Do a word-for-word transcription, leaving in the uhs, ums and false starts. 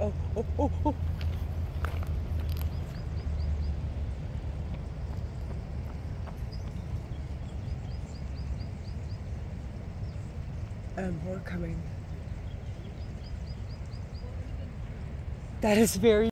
oh, oh, oh, oh. And more coming. That is very